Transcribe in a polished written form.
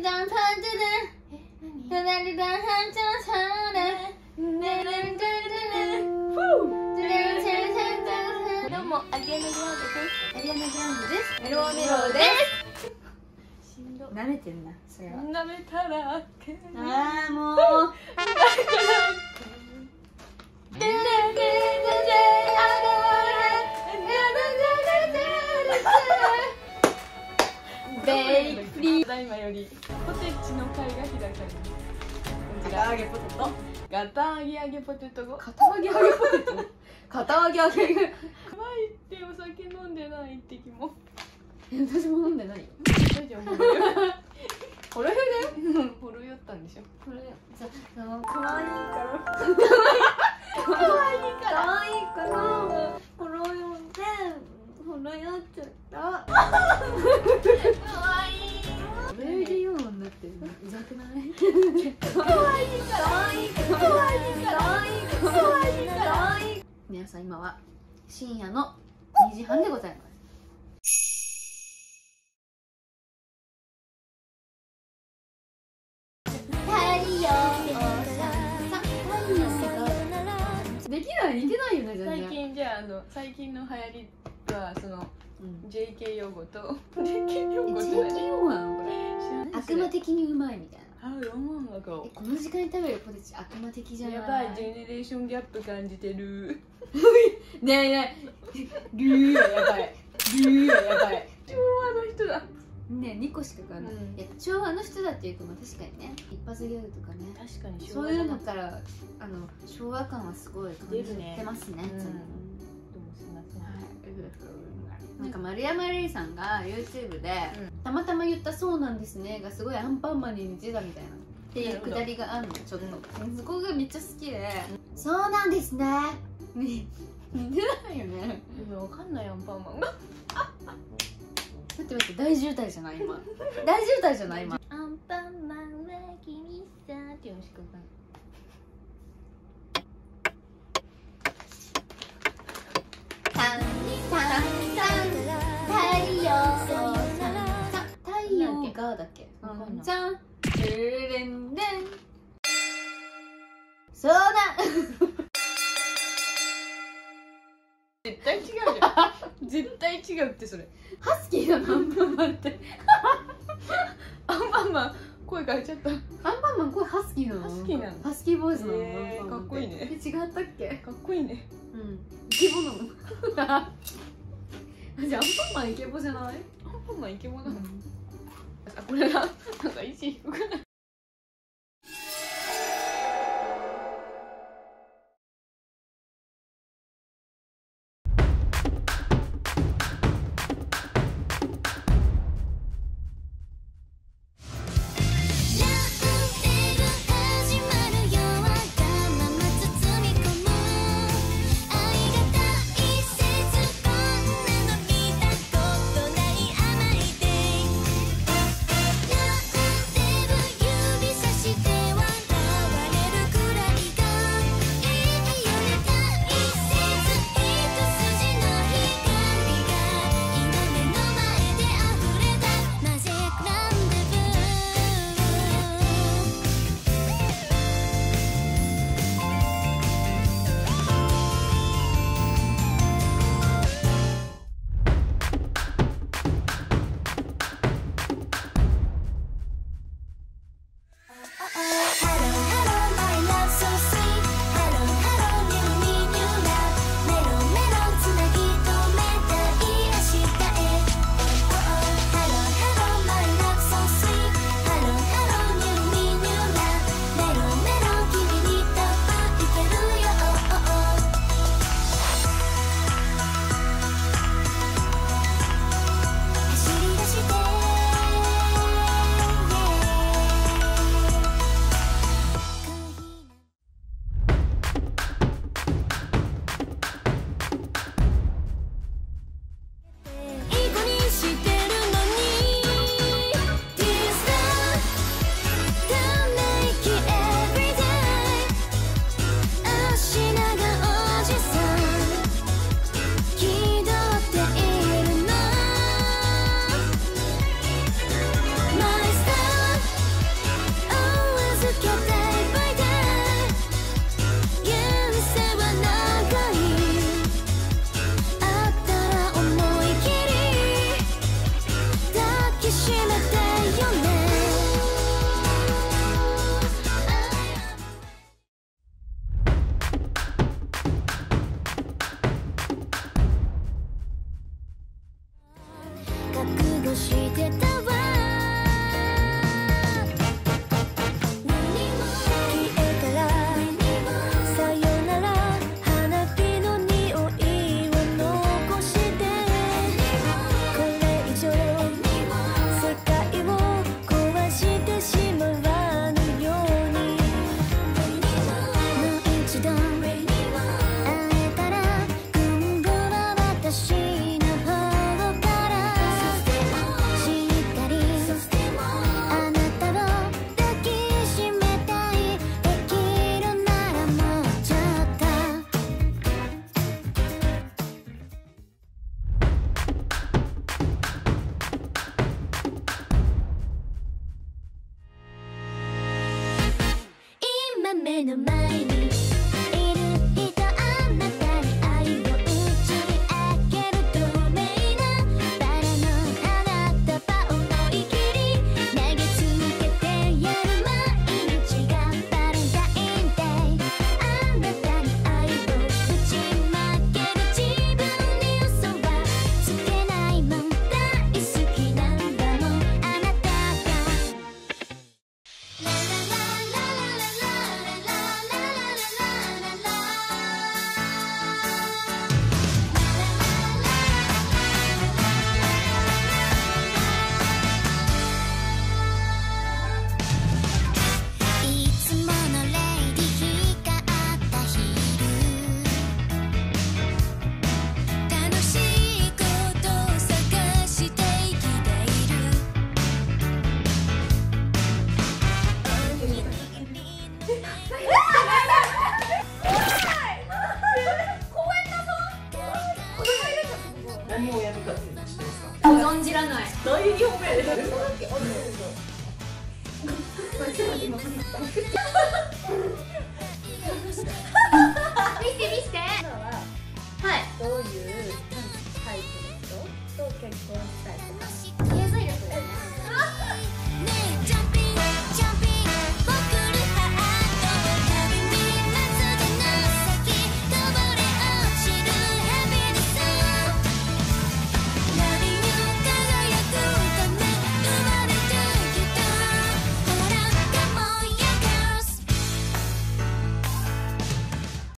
どうも、アリアナ・グランデです。 アリアナ・グランデです。 メロメロです。しんど。 舐めてんな、それは。 舐めたらああ、もう。 ベイクリー。ただいまよりポテチの会が開かれます。 堅揚げポテト。 堅揚げポテト後。 堅揚げポテト。堅揚げ。 可愛いってお酒飲んでない一滴も。 私も飲んでないよ。 大丈夫。 ほろ酔いだよ。 ほろ酔ったんでしょ。 これさ、可愛いから。 可愛いから。 可愛いから。ほろ酔ってほろ酔っちゃった。 可愛い。 ほろ酔いで4音になってるのうざくない？ 可愛いから。可愛いから。可愛いから。可愛いから。 皆さん今は深夜の2時半でございます。できない、いけないよね、全然。 最近じゃあ最近の流行りはその JK 用語と JK 用語って何？ JK 用語なのこれ。悪魔的にうまいみたいな。 あ、うまいわか。 この時間に食べるポテチ悪魔的じゃない？ やばい、ジェネレーションギャップ感じてる。 ねえねえ、ルーはやばい。ルーはやばい。 昭和の人だ。 ねえ、2個しか買わない。昭和の人だっていうか、まあ確かにね、一発ギャグとかね、 確かにそういうのから昭和感はすごい感じてますね。 どうもすみません。 なんか丸山礼さんが YouTube でたまたま言った「そうなんですね」がすごいアンパンマンに似てたみたいなっていうくだりがあるの。ちょっとそこがめっちゃ好きで「そうなんですね」似てないよね。 わかんないアンパンマンが。 待って大渋滞じゃない今。大渋滞じゃない今。 アンパンマンは君さってよろしくわかんない。 太陽がだっけ？じゃん。レンレン。そうだ。 絶対違うじゃん。絶対違うってそれ。 ハスキーだなアンパンマンって。 アンパンマン声変えちゃった。 アンパンマン声ハスキーなの？ ハスキーなの？ ハスキーボイスなの？ かっこいいね。 違ったっけ？ かっこいいね。 うん。イケボなの？じゃあアンパンマンイケボじゃない？ アンパンマンイケボなの？あ、これな、なんか意地低くない？ の前にいる人、あなたに愛を打ち明ける透明なバラの花束を思い切り投げつけてやる毎日がバレンタインデー。あなたに愛を打ち負ける自分に嘘はつけないもん。大好きなんだもんあなたが。ララララララララララララララいつものレイディ光った昼、楽しいことを探して生きている。 何をやるかっていうの知ってますか？ 存じらない。 大表明です。